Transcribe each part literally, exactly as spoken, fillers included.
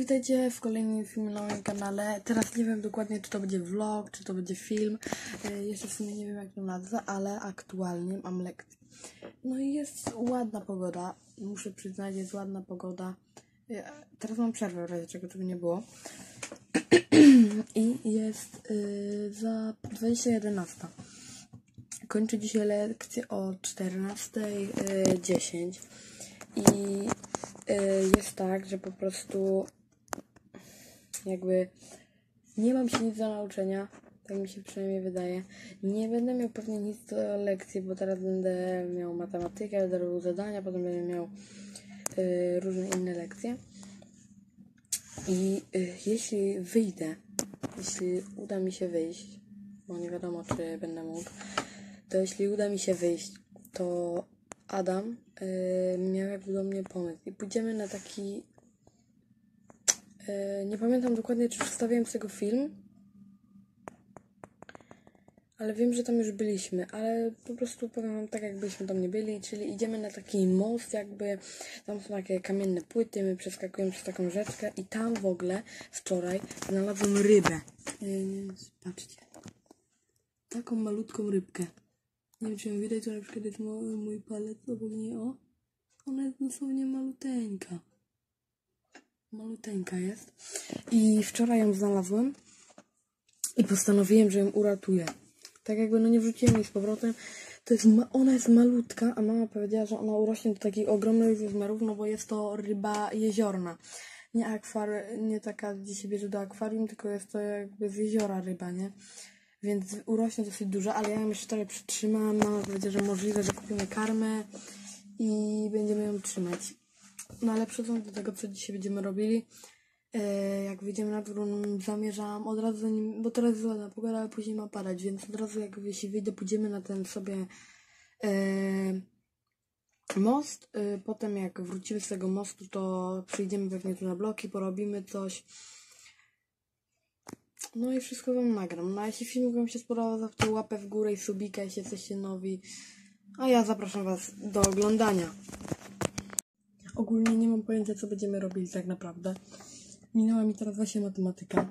witajcie w kolejnym filmie na moim kanale. Teraz nie wiem dokładnie, czy to będzie vlog, czy to będzie film. E, jeszcze w sumie nie wiem, jak to nazwę, ale aktualnie mam lekcję. No i jest ładna pogoda. Muszę przyznać, jest ładna pogoda. E, teraz mam przerwę, w razie czego tego nie było. I jest y, za dwadzieścia jedenaście. Kończę dzisiaj lekcję o czternasta dziesięć. I y, jest tak, że po prostu jakby nie mam się nic do nauczenia, tak mi się przynajmniej wydaje. Nie będę miał pewnie nic do lekcji, bo teraz będę miał matematykę, będę robił zadania, potem będę miał y, różne inne lekcje. I y, jeśli wyjdę, jeśli uda mi się wyjść, bo nie wiadomo, czy będę mógł, to jeśli uda mi się wyjść, to Adam y, miał jakby do mnie pomysł i pójdziemy na taki, y, nie pamiętam dokładnie, czy wstawiałem z tego film, ale wiem, że tam już byliśmy, ale po prostu powiem wam tak, jakbyśmy tam nie byli, czyli idziemy na taki most, jakby tam są takie kamienne płyty, my przeskakujemy przez taką rzeczkę i tam w ogóle wczoraj znalazłem rybę. Yy, patrzcie, taką malutką rybkę. Nie wiem, czy ją widać, to na przykład jest mój, mój palec obok niej, o. Ona jest dosłownie maluteńka. Maluteńka jest. I wczoraj ją znalazłem i postanowiłem, że ją uratuję. Tak jakby, no nie wrzuciłem jej z powrotem. To jest ma ona jest malutka, a mama powiedziała, że ona urośnie do takich ogromnych rozmiarów, no bo jest to ryba jeziorna. Nie akwar nie taka, gdzie się bierze do akwarium, tylko jest to jakby z jeziora ryba, nie? Więc urośnie dosyć dużo, ale ja ją jeszcze wczoraj przytrzymałam. Mama powiedziała, że możliwe, że kupimy karmę i będziemy ją trzymać. No ale przechodząc do tego, co dzisiaj będziemy robili, e, jak wyjdziemy na dwór, zamierzam od razu, zanim, bo teraz jest ładna pogoda, ale później ma padać, więc od razu jak jeśli wyjdę, pójdziemy na ten sobie e, most. E, potem jak wrócimy z tego mostu, to przyjdziemy pewnie tu na bloki, porobimy coś. No i wszystko wam nagram. No a jeśli film wam się spodobał, zostawcie łapę w górę i subika, jeśli jesteście nowi. A ja zapraszam was do oglądania. Ogólnie nie mam pojęcia, co będziemy robili tak naprawdę. Minęła mi teraz właśnie matematyka.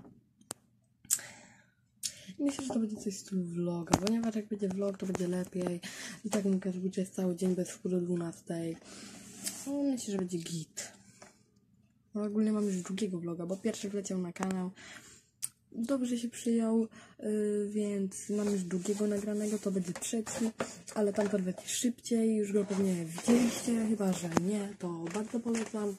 Myślę, że to będzie coś w stylu vloga, ponieważ jak będzie vlog, to będzie lepiej. I tak mogę zrobić, że jest cały dzień bez wpół do dwunastej. No, myślę, że będzie git. No, ogólnie mam już drugiego vloga, bo pierwszy wleciał na kanał. Dobrze się przyjął, yy, więc mam już drugiego nagranego, to będzie trzeci, ale tamten leci szybciej, już go pewnie widzieliście, chyba że nie, to bardzo polecam.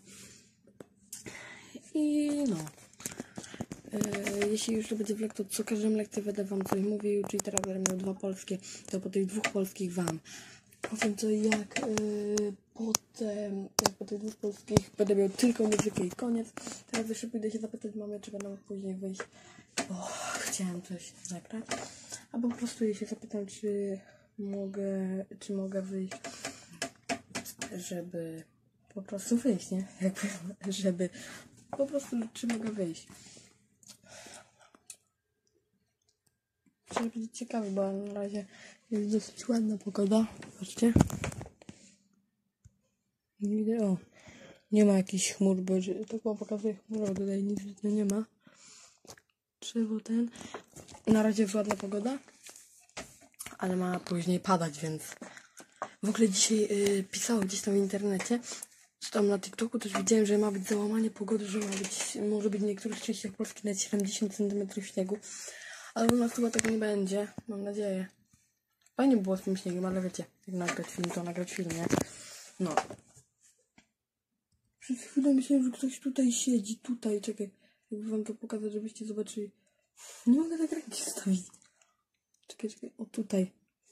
I no, yy, jeśli już to będzie vlog, to co każdą lekcję będę wam coś mówił, czyli teraz będę miał dwa polskie, to po tych dwóch polskich wam powiem co i jak, yy, potem jak po tych dwóch polskich będę miał tylko muzykę i koniec. Teraz jeszcze pójdę się zapytać mamy, czy będę mógł później wyjść, bo chciałem coś nagrać, a po prostu jej się zapytam, czy mogę, czy mogę wyjść, żeby po prostu wyjść, nie? Jakby, żeby po prostu, czy mogę wyjść. Trzeba być ciekawy, bo na razie jest dosyć ładna pogoda. Patrzcie. Nie, o, nie ma jakichś chmur, bo tak wam pokazuję chmurę, tutaj nic nie ma. Drzewo ten. Na razie jest ładna pogoda, ale ma później padać, więc w ogóle dzisiaj yy, pisało gdzieś tam w internecie, czy tam na TikToku też widziałem, że ma być załamanie pogody, że ma być, może być w niektórych częściach Polski nawet siedemdziesiąt centymetrów śniegu, ale u nas chyba tak nie będzie, mam nadzieję. Fajnie było z tym śniegiem, ale wiecie, jak nagrać film, to nagrać film, nie? No. Przez chwilę myślałem, że ktoś tutaj siedzi, tutaj, czekaj, jakby wam to pokazać, żebyście zobaczyli. Nie mogę tak ręki wstawić. Czekaj, czekaj, o tutaj.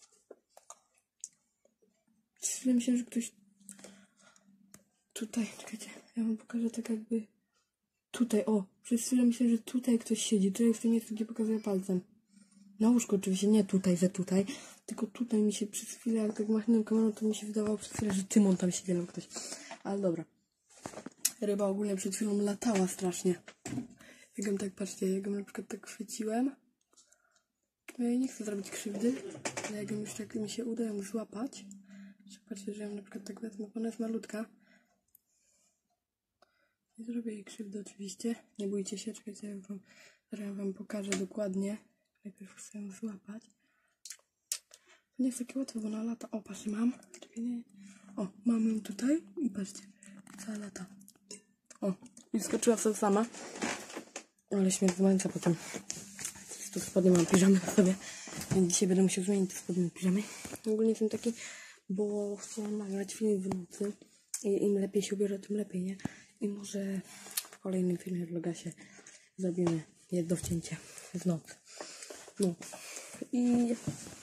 Przez chwilę myślałem, że ktoś tutaj, czekajcie, ja wam pokażę tak jakby tutaj, o, przez chwilę myślałem, że tutaj ktoś siedzi, tutaj w tym miejscu, gdzie pokazuję palcem. Na łóżku oczywiście, nie tutaj, ze tutaj, tylko tutaj mi się przez chwilę, jak tak machnąłem kamerą, to mi się wydawało przez chwilę, że Tymon tam siedzi lub ktoś. Ale dobra. Ryba ogólnie przed chwilą latała strasznie. Jak ją tak, patrzcie, jak ją na przykład tak chwyciłem. No ja nie chcę zrobić krzywdy, ale jak ją już tak mi się uda ją złapać. Patrzcie, że ją na przykład tak wezmę, bo ona jest malutka. Nie zrobię jej krzywdy oczywiście. Nie bójcie się, czekajcie, ja wam, zaraz wam pokażę dokładnie. Najpierw chcę ją złapać. To nie jest takie łatwe, bo ona lata. O, patrzcie, mam. Czekaj, nie. O, mam ją tutaj i patrzcie. Cała lata. O, i skoczyła sobie sama. Ale śmierć męca potem. Tu spodnie mam piżamy na sobie. Więc dzisiaj będę musiał zmienić te spodnie na piżamy. Ogólnie jestem taki, bo chciałam nagrać film w nocy. I im lepiej się ubiorę, tym lepiej, nie? I może w kolejnym filmie w Logasie zrobimy jedno wcięcie w nocy. No. I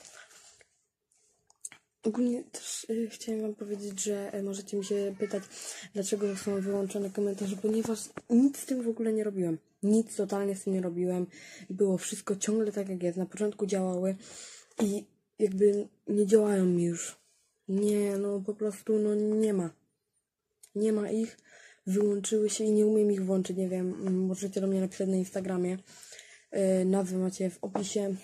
ogólnie też y, chciałem wam powiedzieć, że y, możecie mi się pytać, dlaczego są wyłączone komentarze, ponieważ nic z tym w ogóle nie robiłem. Nic totalnie z tym nie robiłem. Było wszystko ciągle tak jak jest. Na początku działały i jakby nie działają mi już. Nie, no po prostu no nie ma. Nie ma ich. Wyłączyły się i nie umiem ich włączyć. Nie wiem, możecie do mnie napisać na Instagramie. Yy, nazwę macie w opisie.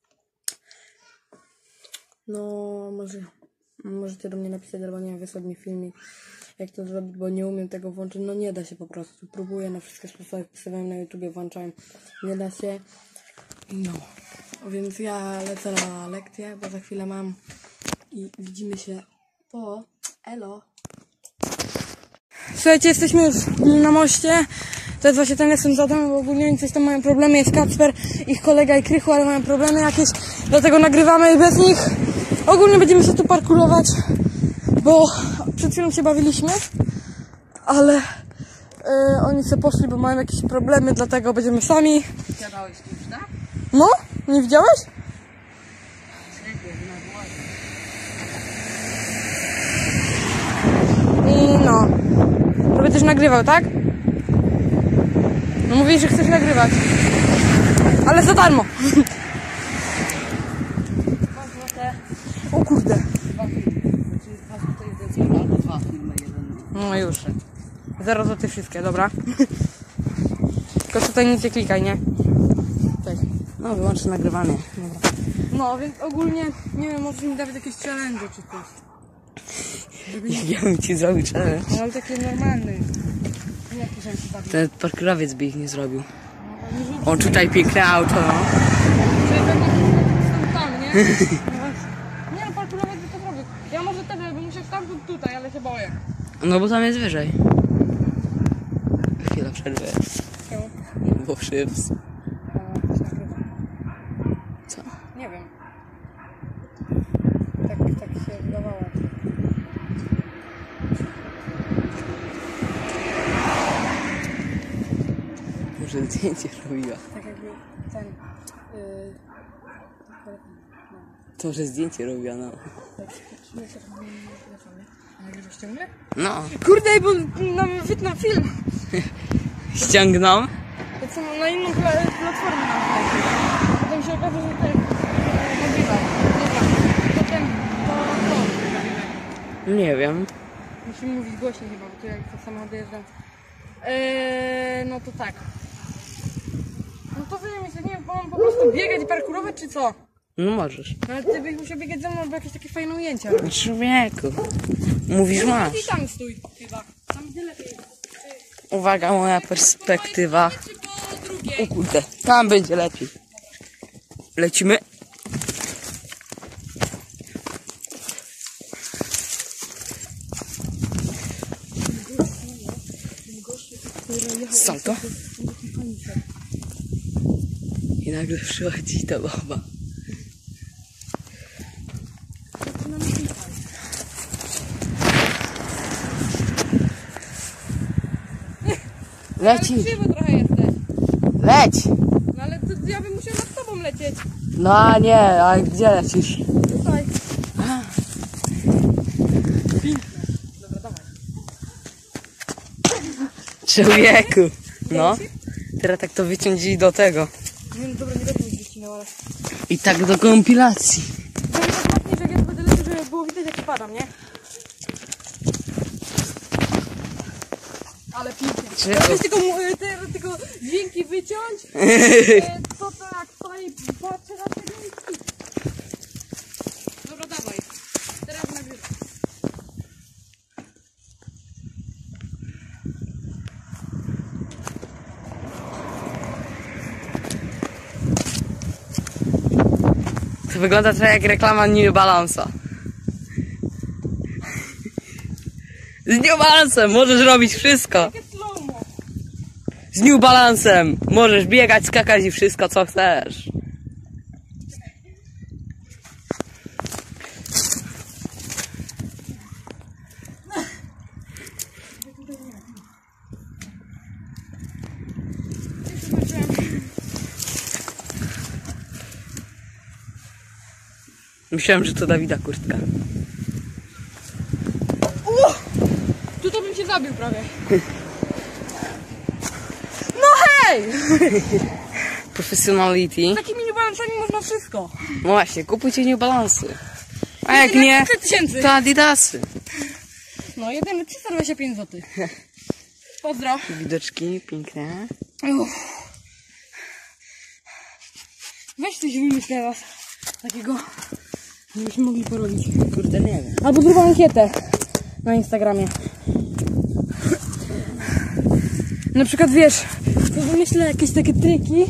No, może możecie do mnie napisać, albo nie, wysłać mi filmik, jak to zrobić, bo nie umiem tego włączyć. No nie da się po prostu. Próbuję na wszystkie sposoby, wpisywałem na YouTubie, włączałem. Nie da się. No, więc ja lecę na lekcję, bo za chwilę mam i widzimy się po elo. Słuchajcie, jesteśmy już na moście. To jest właśnie ten jestem zadany, bo ogólnie oni coś tam mają problemy. Jest Kacper, ich kolega i Krychu, ale mają problemy jakieś. Dlatego nagrywamy i bez nich. Ogólnie będziemy się tu parkurować, bo przed chwilą się bawiliśmy, ale yy, oni sobie poszli, bo mają jakieś problemy, dlatego będziemy sami. Siadałeś tu już, tak? No? Nie widziałeś? I no. To będziesz nagrywał, tak? No mówisz, że chcesz nagrywać. Ale za darmo. O kurde. No już. Zero za te wszystkie, dobra. Tylko tutaj nic nie klikaj, nie? Tak. No, wyłączę nagrywanie. Dobra. No, więc ogólnie, nie wiem, może mi dawać jakieś challenge czy coś. Żeby nie... Ja bym ci zrobił challenge. No, ale takie normalne. Nie jakiś antybawi. Ten parkurowiec by ich nie zrobił. No, O, tutaj piękne auto, no. czyli pewnie jestem tam, nie? No, nie no, parkurować by to zrobił. Ja może też bym musiał stamtąd tutaj, ale się boję. No bo tam jest wyżej. Chwila przerwy. Czemu? Bo szyps. Co? Nie wiem. Tak, tak się wydawało. Może zdjęcie robiła. Tak jakby ten... Yy... To może zdjęcie robiła, no. Tak, czuję się, że nie telefony. A nagrywasz ciągle? No. Kurde, bo nam wytnę film. Ściągną? To co, na inną pla platformę nam wleci. Potem się okaże, że tak nagrywaj. Dobra, potem to to. Nie wiem. Musimy mówić głośniej chyba, bo tu jak to samochód jeżdżą. Eee, no to tak. No to wiem, myślę, nie wiem, mam po prostu biegać i parkurować, czy co? No możesz. No ale ty byś musiał biegać ze mną, bo jakieś takie fajne ujęcia robić. Człowieku. Mówisz, masz. I tam stój chyba. Tam gdzie lepiej. Uwaga, moja perspektywa. Czy po drugiej? O kurde, tam będzie lepiej. Lecimy. Salto. I nagle przychodzi ta baba. Leci. Ale krzywo trochę jesteś. Leć. No ale to ja bym musiał nad tobą lecieć. No a nie, a gdzie lecisz? Tutaj. Piękne. Dobra, dawaj. Człowieku. No. Teraz tak to wyciąć i do tego. Nie no dobra, nie będę mi wycinał, ale... I tak do kompilacji. To mi tak łatwiej, że jak ja będę lecieć, żeby było widać jak spadam, nie? Ale pięknie. Czego? Jakbyś tylko, mu- te, tylko dźwięki wyciąć, e, to tak, tutaj patrzę na te dźwięki. Dobra, dawaj. Teraz nagrywam. wygląda trochę jak reklama New Balance'a. Z New Balance'em możesz robić wszystko. Z New Balance'em możesz biegać, skakać i wszystko co chcesz. Myślałem, że to Dawida kurtka. Uh! Tu to bym cię zabił prawie. No hej! Professionality. Z takimi New Balance'ami można wszystko. No właśnie, kupujcie New Balance'y. A jak nie, to Adidasy. No, jeden trzysta dwadzieścia pięć złotych. Pozdro. Widoczki, piękne. Uff. Weź coś wymyśl teraz. Takiego, żebyśmy mogli porobić. Kurde, nie wiem. Albo drugą ankietę na Instagramie. Na przykład wiesz, to wymyślę jakieś takie triki.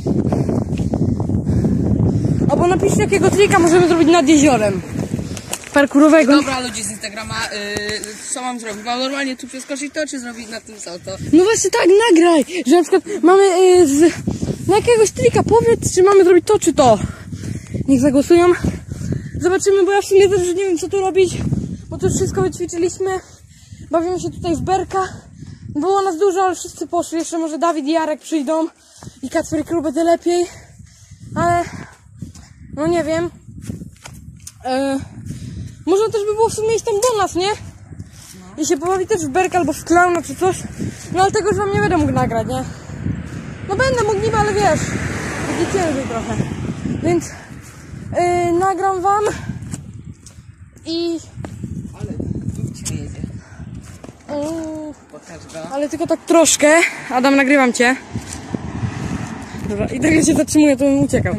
Albo napisz jakiego trika możemy zrobić nad jeziorem. Parkurowego. Dobra, ludzie z Instagrama, yy, co mam zrobić? Mam normalnie tu przeskoczyć to, czy zrobić na tym salto? No właśnie tak, nagraj, że na przykład mamy yy, z, na jakiegoś trika powiedz, czy mamy zrobić to, czy to. Niech zagłosują. Zobaczymy, bo ja w sumie też nie wiem co tu robić, bo to już wszystko wyćwiczyliśmy. Bawimy się tutaj w berka. Było nas dużo, ale wszyscy poszli. Jeszcze może Dawid i Jarek przyjdą i Kacper i Król będzie lepiej. Ale no nie wiem. Yy, można też by było w sumie iść tam do nas, nie? No. I się pobawić też w berka albo w klauna czy coś. No ale tego już wam nie będę mógł nagrać, nie? No będę mógł niby, ale wiesz, będzie ciężej trochę. Więc yy, nagram wam i... Ale tu cię jedzie. Yy, Pokaż go. ale tylko tak troszkę. Adam, nagrywam cię. Dobra, i tak się zatrzymuję, to bym uciekał.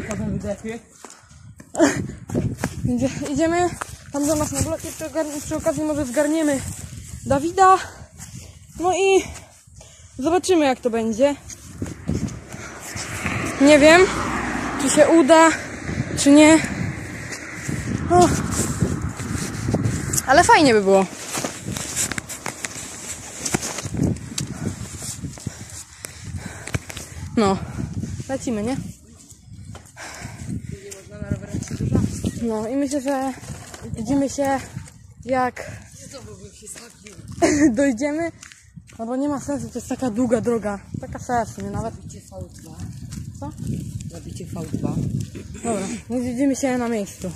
Idzie, idziemy tam do nas na bloki, przy, przy okazji może zgarniemy Dawida. No i zobaczymy jak to będzie. Nie wiem, czy się uda, czy nie. O. Ale fajnie by było. No, lecimy, nie? No i myślę, że widzimy się jak dojdziemy, no bo nie ma sensu, to jest taka długa droga, taka sens, nie nawet. Zabicie V dwa. Co? Zabicie V dwa. Dobra, no widzimy się na miejscu.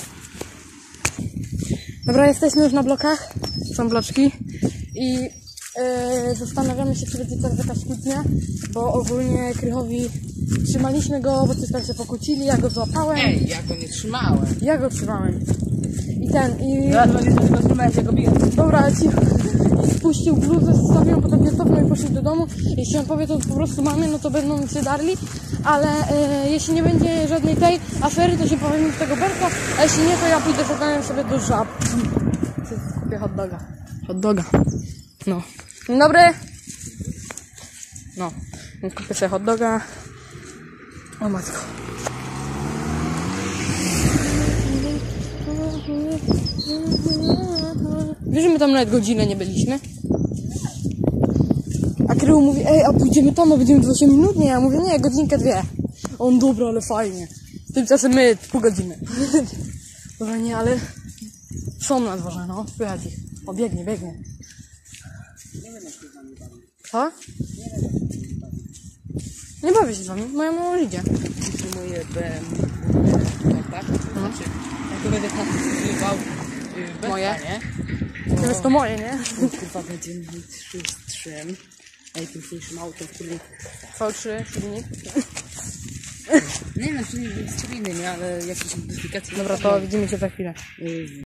Dobra, jesteśmy już na blokach, są bloczki i yy, zastanawiamy się, czy będzie teraz jakaś kłótnia, bo ogólnie Krychowi trzymaliśmy go, bo coś tam się pokłócili, ja go złapałem. Ej, ja go nie trzymałem. Ja go trzymałem. I ten, i... Ja go nie trzymałem, ja go biłem. Dobra, ci... I spuścił bluzę, zostawiłem, potem mnie cofnął i poszedł do domu. Jeśli on powie, to po prostu mamy, no to będą się darli. Ale e, jeśli nie będzie żadnej tej afery, to się powiem z tego berka. A jeśli nie, to ja pójdę zadaniem sobie do żab. Kupię hot doga. Hot doga. No. Dzień dobry. No. Więc kupię sobie hot doga. O matko. Wiesz, że my tam nawet godzinę nie byliśmy? A Krył mówi, ej, a pójdziemy tam, a będziemy dwadzieścia minut? Nie, ja mówię, nie, godzinkę, dwie. A on, dobra, ale fajnie. Tymczasem my pół godziny. Dobra, nie, ale są na dworze, no, słychać ich. O, biegnie, biegnie. Co? Nie bawię się z wami, moja mama idzie. Moje B M W, tak? Znaczy, jak to będę tam zrywał yy, Moje? nie? To jest to moje, nie? No, kurwa, będzie mieć trzy z trzem. Najpiękniejszym autem, w którym... V trzy, silnik. Nie wiem, czy nie jest inny, nie? Ale jakieś modyfikacje... Dobra, to widzimy się za chwilę. Yy,